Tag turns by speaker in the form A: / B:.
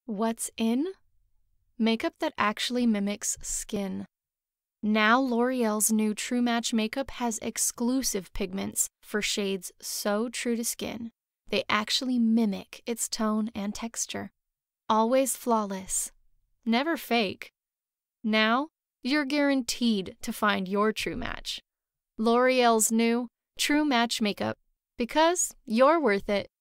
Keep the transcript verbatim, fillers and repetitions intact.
A: What's in? Makeup that actually mimics skin. Now L'Oreal's new True Match makeup has exclusive pigments for shades so true to skin, they actually mimic its tone and texture. Always flawless, never fake. Now you're guaranteed to find your true match. L'Oreal's new True Match makeup, because you're worth it.